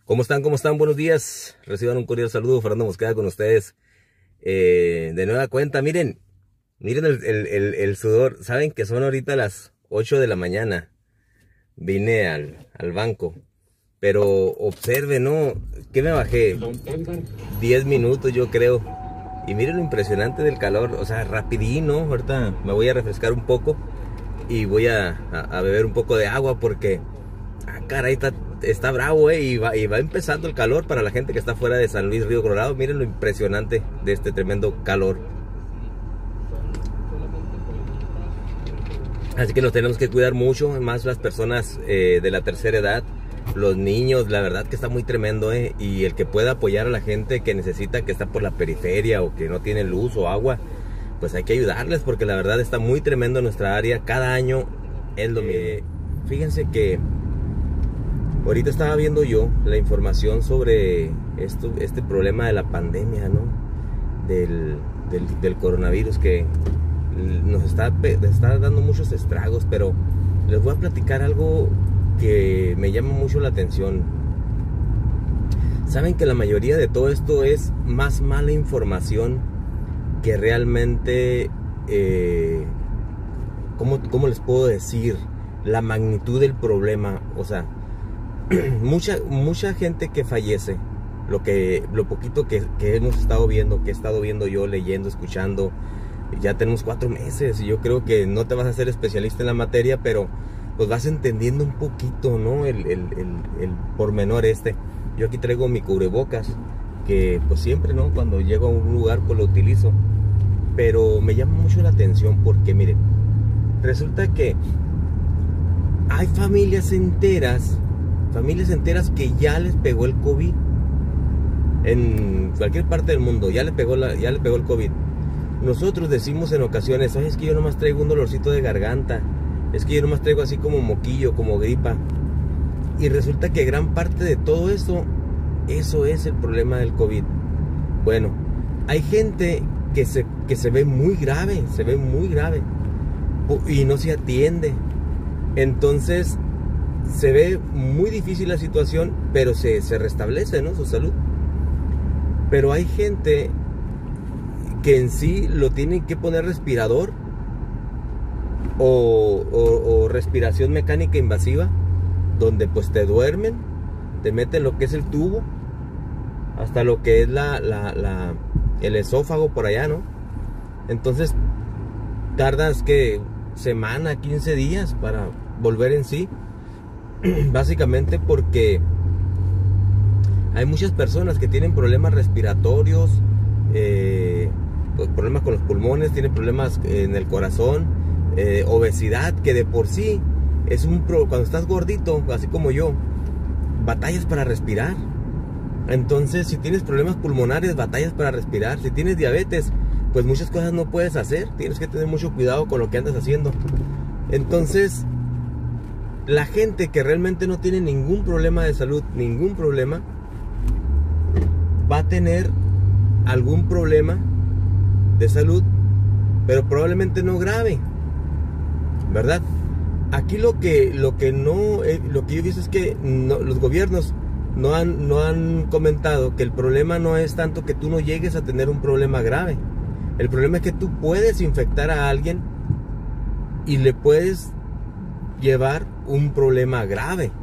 ¿Cómo están? ¿Cómo están? Buenos días. Reciban un cordial saludo. Fernando Mosqueda con ustedes. De nueva cuenta, miren el sudor. Saben que son ahorita las 8 de la mañana. Vine al banco. Pero observen, ¿no? ¿Qué me bajé? 10 minutos yo creo. Y miren lo impresionante del calor. O sea, rapidín, ¿no? Ahorita me voy a refrescar un poco. Y voy a beber un poco de agua porque... caray, está bravo, y va empezando el calor para la gente que está fuera de San Luis, Río Colorado. Miren lo impresionante de este tremendo calor. Así que nos tenemos que cuidar mucho, más las personas de la tercera edad, los niños. La verdad que está muy tremendo, y el que pueda apoyar a la gente que necesita, que está por la periferia o que no tiene luz o agua, pues hay que ayudarles, porque la verdad está muy tremendo en nuestra área. Cada año es lo mismo. Fíjense que ahorita estaba viendo yo la información sobre este problema de la pandemia, ¿no? Del coronavirus, que nos está dando muchos estragos, pero les voy a platicar algo que me llama mucho la atención. Saben que la mayoría de todo esto es más mala información que realmente, ¿cómo les puedo decir? La magnitud del problema. O sea, mucha gente que fallece, lo poquito que hemos estado viendo, que he estado viendo yo, leyendo, escuchando. Ya tenemos 4 meses y yo creo que no te vas a hacer especialista en la materia, pero pues vas entendiendo un poquito, ¿no? El pormenor este. Yo aquí traigo mi cubrebocas, que pues siempre, ¿no? Cuando llego a un lugar pues lo utilizo. Pero me llama mucho la atención porque, miren, resulta que hay familias enteras que ya les pegó el COVID. En cualquier parte del mundo ya le pegó el COVID. Nosotros decimos en ocasiones: oye, es que yo nomás traigo un dolorcito de garganta, es que yo nomás traigo así como moquillo, como gripa. Y resulta que gran parte de todo eso es el problema del COVID. Bueno, hay gente que se ve muy grave, y no se atiende. Entonces se ve muy difícil la situación, pero se restablece, ¿no? Su salud. Pero hay gente que en sí lo tienen que poner respirador o respiración mecánica invasiva, donde pues te duermen, te meten lo que es el tubo hasta lo que es el esófago por allá, ¿no? Entonces tardas que semana, 15 días para volver en sí. Básicamente porque hay muchas personas que tienen problemas respiratorios, problemas con los pulmones, tienen problemas en el corazón, obesidad, que de por sí es cuando estás gordito, así como yo, batallas para respirar. Entonces, si tienes problemas pulmonares, batallas para respirar. Si tienes diabetes, pues muchas cosas no puedes hacer. Tienes que tener mucho cuidado con lo que andas haciendo. Entonces, la gente que realmente no tiene ningún problema de salud, ningún problema, va a tener algún problema de salud, pero probablemente no grave, ¿verdad? Aquí lo que yo he visto es que los gobiernos no han comentado que el problema no es tanto que tú no llegues a tener un problema grave. El problema es que tú puedes infectar a alguien y le puedes llevar un problema grave.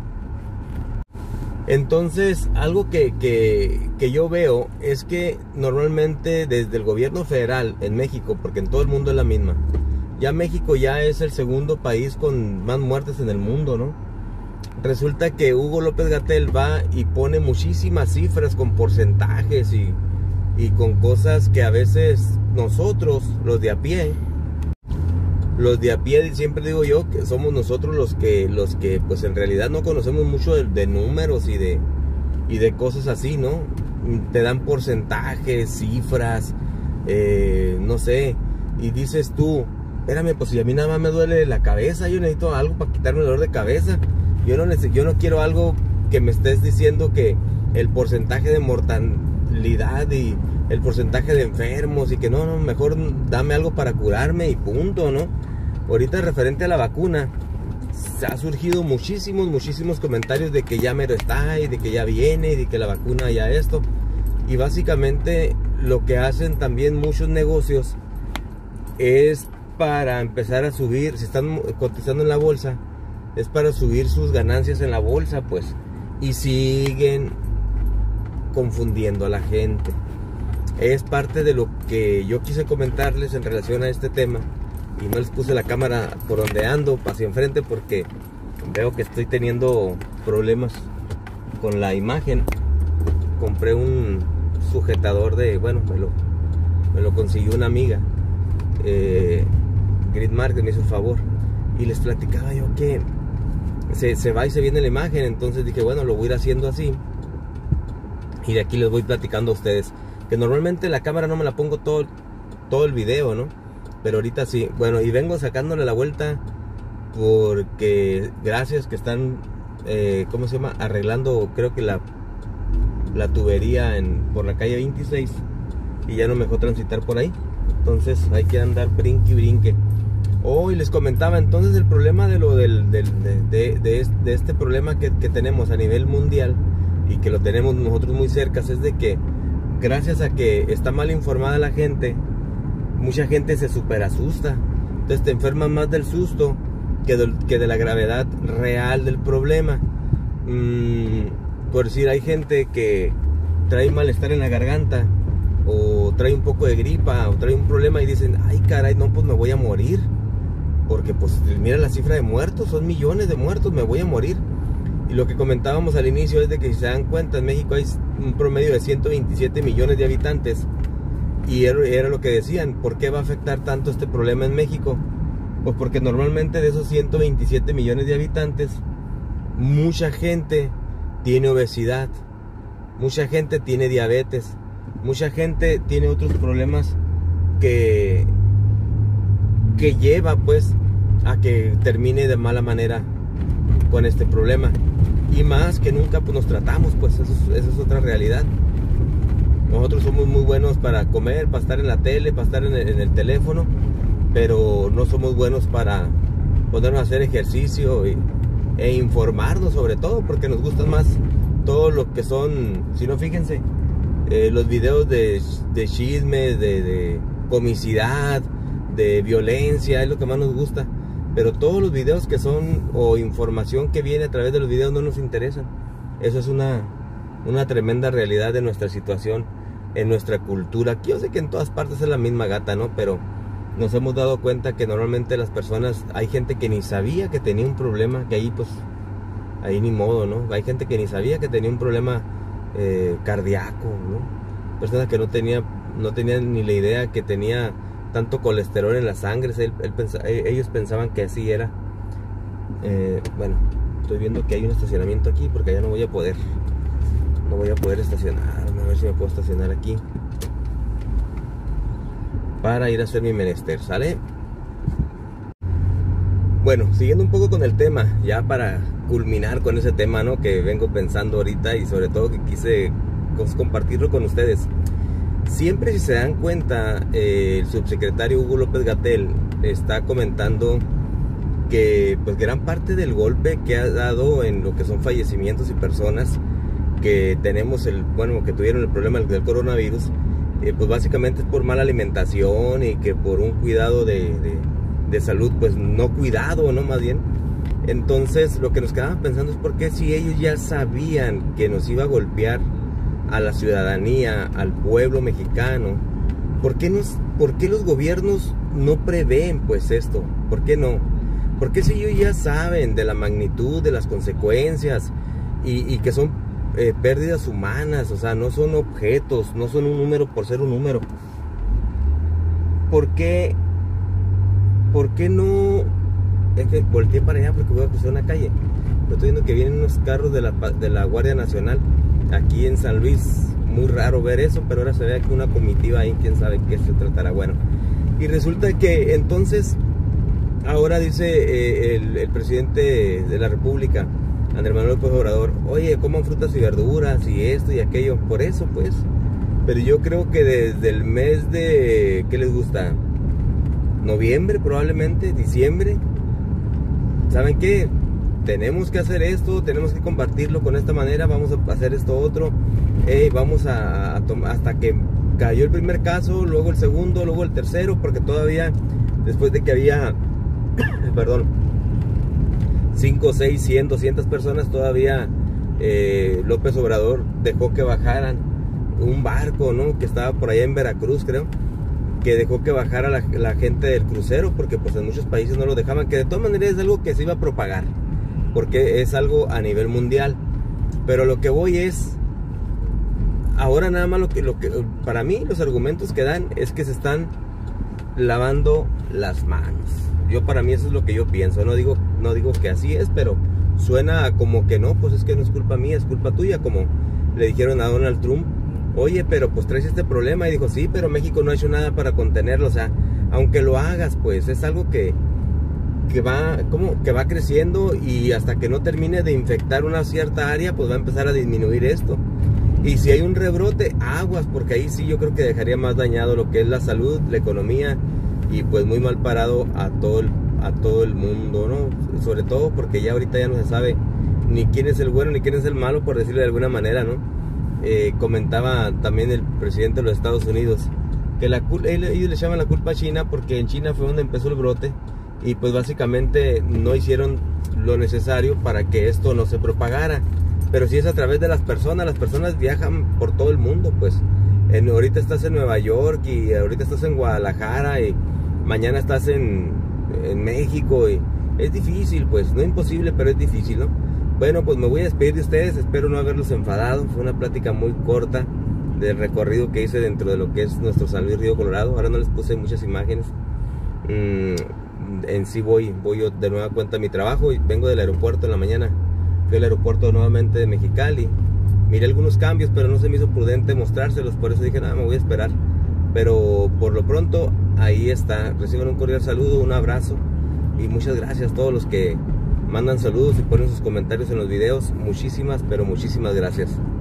Entonces, algo que yo veo es que normalmente desde el gobierno federal en México, porque en todo el mundo es la misma, ya México ya es el segundo país con más muertes en el mundo, ¿no? Resulta que Hugo López-Gatell va y pone muchísimas cifras con porcentajes y con cosas que a veces nosotros, los de a pie, siempre digo yo que somos nosotros los que pues en realidad no conocemos mucho de números y de cosas así, ¿no? Te dan porcentajes, cifras, no sé, y dices tú: espérame, pues si a mí nada más me duele la cabeza, yo necesito algo para quitarme el dolor de cabeza. Yo no quiero algo que me estés diciendo que el porcentaje de mortalidad y el porcentaje de enfermos, y que no, mejor dame algo para curarme y punto, ¿no? Ahorita referente a la vacuna, ha surgido muchísimos comentarios de que ya mero está, y de que ya viene, y de que la vacuna ya esto. Y básicamente lo que hacen también muchos negocios es para empezar a subir, si están cotizando en la bolsa, es para subir sus ganancias en la bolsa, pues. Y siguen confundiendo a la gente. Es parte de lo que yo quise comentarles en relación a este tema. Y no les puse la cámara por donde ando, hacia enfrente, porque veo que estoy teniendo problemas con la imagen. Compré un sujetador de, bueno, me lo consiguió una amiga, Gridmark, que me hizo un favor. Y les platicaba yo que se va y se viene la imagen. Entonces dije, bueno, lo voy a ir haciendo así. Y de aquí les voy platicando a ustedes. Que normalmente la cámara no me la pongo todo el video, ¿no? Pero ahorita sí. Bueno, y vengo sacándole la vuelta porque gracias que están, ¿cómo se llama? Arreglando, creo que la tubería por la calle 26. Y ya no me dejó transitar por ahí. Entonces hay que andar brinque y brinque. Y les comentaba entonces el problema de este problema que tenemos a nivel mundial, y que lo tenemos nosotros muy cerca, es de que gracias a que está mal informada la gente, mucha gente se super asusta. Entonces te enfermas más del susto que de la gravedad real del problema. Por decir, hay gente que trae malestar en la garganta, o trae un poco de gripa, o trae un problema y dicen, ay caray, no, pues me voy a morir. Porque pues mira la cifra de muertos, son millones de muertos, me voy a morir. Y lo que comentábamos al inicio es de que, si se dan cuenta, en México hay un promedio de 127 millones de habitantes. Y era lo que decían, ¿por qué va a afectar tanto este problema en México? Pues porque normalmente de esos 127 millones de habitantes, mucha gente tiene obesidad, mucha gente tiene diabetes, mucha gente tiene otros problemas que lleva pues a que termine de mala manera con este problema. Y más que nunca pues nos tratamos, pues eso es otra realidad. Nosotros somos muy buenos para comer, para estar en la tele, para estar en el teléfono, pero no somos buenos para ponernos a hacer ejercicio e informarnos, sobre todo porque nos gustan más todo lo que son, si no, fíjense, los videos de chismes, de comicidad, de violencia, es lo que más nos gusta. Pero todos los videos que son, o información que viene a través de los videos, no nos interesan. Eso es una tremenda realidad de nuestra situación, en nuestra cultura. Aquí yo sé que en todas partes es la misma gata, ¿no? Pero nos hemos dado cuenta que normalmente las personas, hay gente que ni sabía que tenía un problema, que ahí pues, ahí ni modo, ¿no? Hay gente que ni sabía que tenía un problema cardíaco, ¿no? Personas que no tenían ni la idea que tenía tanto colesterol en la sangre. Ellos pensaban que así era. Bueno, estoy viendo que hay un estacionamiento aquí, porque allá no voy a poder estacionar. A ver si me puedo estacionar aquí para ir a hacer mi menester, ¿sale? Bueno, siguiendo un poco con el tema, ya para culminar con ese tema, ¿no?, que vengo pensando ahorita, y sobre todo que quise compartirlo con ustedes. Siempre, si se dan cuenta, el subsecretario Hugo López-Gatell está comentando que pues gran parte del golpe que ha dado en lo que son fallecimientos y personas que tenemos que tuvieron el problema del coronavirus, pues básicamente es por mala alimentación, y que por un cuidado de salud, pues no cuidado, ¿no? Más bien. Entonces lo que nos quedaba pensando es, ¿por qué, si ellos ya sabían que nos iba a golpear a la ciudadanía, al pueblo mexicano, ¿por qué los gobiernos no prevén pues esto? ¿Por qué no? ¿Por qué, si ellos ya saben de la magnitud de las consecuencias, y que son pérdidas humanas, o sea, no son objetos, no son un número por ser un número? ¿Por qué no? Es que volteé para allá porque voy a cruzar una calle. Estoy viendo que vienen unos carros de la Guardia Nacional aquí en San Luis. Muy raro ver eso, pero ahora se ve aquí una comitiva ahí, quién sabe qué se tratará. Bueno, y resulta que entonces ahora dice el presidente de la República, Andrés Manuel López Obrador, oye, coman frutas y verduras y esto y aquello. Por eso pues, pero yo creo que desde el mes de, ¿qué les gusta? Noviembre, probablemente, diciembre, ¿saben qué? Tenemos que hacer esto, tenemos que compartirlo con esta manera, vamos a hacer esto otro, vamos a tomar, hasta que cayó el primer caso, luego el segundo, luego el tercero, porque todavía, después de que había, perdón, 5, 6, 100, 200 personas, todavía López Obrador dejó que bajaran un barco, ¿no? Que estaba por allá en Veracruz, creo, que dejó que bajara la gente del crucero, porque pues en muchos países no lo dejaban, que de todas maneras es algo que se iba a propagar, porque es algo a nivel mundial. Pero lo que voy es, ahora nada más lo que para mí los argumentos que dan es que se están lavando las manos. Para mí eso es lo que yo pienso. No digo que así es, pero suena como que no, pues es que no es culpa mía, es culpa tuya, como le dijeron a Donald Trump. Oye, pero pues traes este problema, y dijo, sí, pero México no ha hecho nada para contenerlo. O sea, aunque lo hagas, pues es algo que va creciendo, y hasta que no termine de infectar una cierta área, pues va a empezar a disminuir esto. Y si hay un rebrote, aguas, porque ahí sí yo creo que dejaría más dañado lo que es la salud, la economía, y pues muy mal parado a todo el mundo, ¿no? Sobre todo porque ya ahorita ya no se sabe ni quién es el bueno ni quién es el malo, por decirlo de alguna manera, ¿no? Comentaba también el presidente de los Estados Unidos que ellos le llaman la culpa a China, porque en China fue donde empezó el brote, y pues básicamente no hicieron lo necesario para que esto no se propagara. Pero si es a través de las personas viajan por todo el mundo, pues ahorita estás en Nueva York, y ahorita estás en Guadalajara, y mañana estás en México, y es difícil, pues no imposible, pero es difícil, ¿no? Bueno, pues me voy a despedir de ustedes, espero no haberlos enfadado. Fue una plática muy corta del recorrido que hice dentro de lo que es nuestro San Luis Río Colorado. Ahora no les puse muchas imágenes. En sí voy yo de nueva cuenta a mi trabajo, y vengo del aeropuerto en la mañana. Fui al aeropuerto nuevamente de Mexicali. Miré algunos cambios, pero no se me hizo prudente mostrárselos, por eso dije, nada, me voy a esperar. Pero por lo pronto, ahí está. Reciban un cordial saludo, un abrazo, y muchas gracias a todos los que mandan saludos y ponen sus comentarios en los videos. Muchísimas, pero muchísimas gracias.